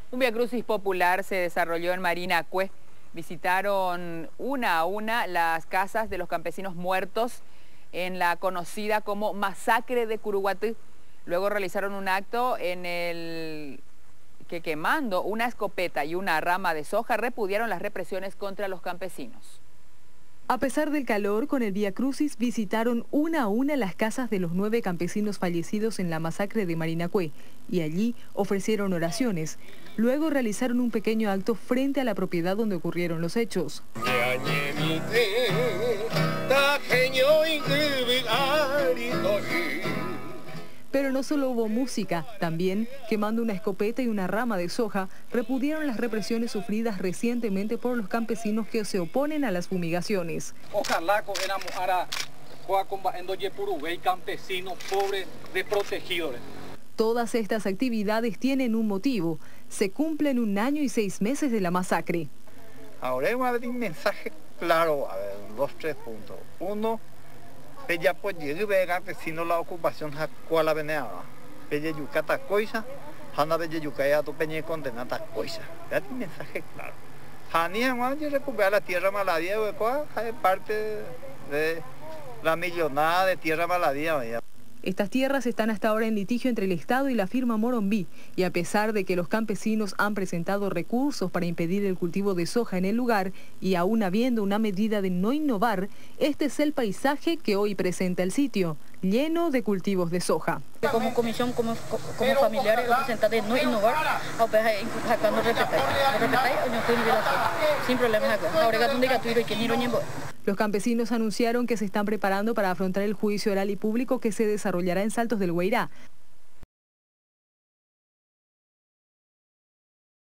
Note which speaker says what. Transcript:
Speaker 1: Un viacrucis popular se desarrolló en Marinacue. Visitaron una a una las casas de los campesinos muertos en la conocida como Masacre de Curuguatí. Luego realizaron un acto en el que, quemando una escopeta y una rama de soja, repudiaron las represiones contra los campesinos.
Speaker 2: A pesar del calor, con el viacrucis visitaron una a una las casas de los 9 campesinos fallecidos en la masacre de Marinacue y allí ofrecieron oraciones. Luego realizaron un pequeño acto frente a la propiedad donde ocurrieron los hechos. Pero no solo hubo música, también, quemando una escopeta y una rama de soja, repudiaron las represiones sufridas recientemente por los campesinos que se oponen a las fumigaciones.
Speaker 3: Ojalá campesinos pobres desprotegidos.
Speaker 2: Todas estas actividades tienen un motivo. Se cumplen 1 año y 6 meses de la masacre.
Speaker 4: Ahora hay un mensaje claro, 2, 3 puntos. 1, ella pues llegue campesino la ocupación cual la veneaba. Ella yucata coisa, hana bella yucaya tu peña condenada coisa. Es un mensaje claro. Hania cuando recupera la tierra maladía, es parte de la millonada de tierra maladía.
Speaker 2: Estas tierras están hasta ahora en litigio entre el Estado y la firma Morumbi, y a pesar de que los campesinos han presentado recursos para impedir el cultivo de soja en el lugar, y aún habiendo una medida de no innovar, este es el paisaje que hoy presenta el sitio, lleno de cultivos de soja.
Speaker 5: Como comisión, como familiares, representantes de no innovar, acá no respetáis, sin problemas acá. Ahora donde gatuiro y que ni lo ñembo.
Speaker 2: Los campesinos anunciaron que se están preparando para afrontar el juicio oral y público que se desarrollará en Saltos del Guairá.